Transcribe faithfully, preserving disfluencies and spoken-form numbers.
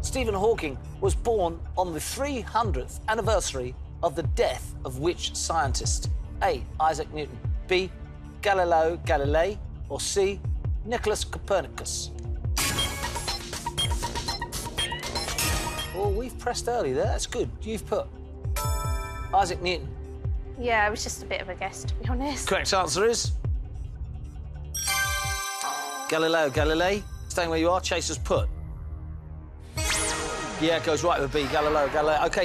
Stephen Hawking was born on the three hundredth anniversary of the death of which scientist? A. Isaac Newton, B. Galileo Galilei, or C. Nicholas Copernicus? Oh, we've pressed early there. That's good. You've put Isaac Newton. Yeah, it was just a bit of a guess, to be honest. Correct answer is Galileo Galilei. Staying where you are, Chaser's put. Yeah, it goes right with B, Galileo Galilei. OK.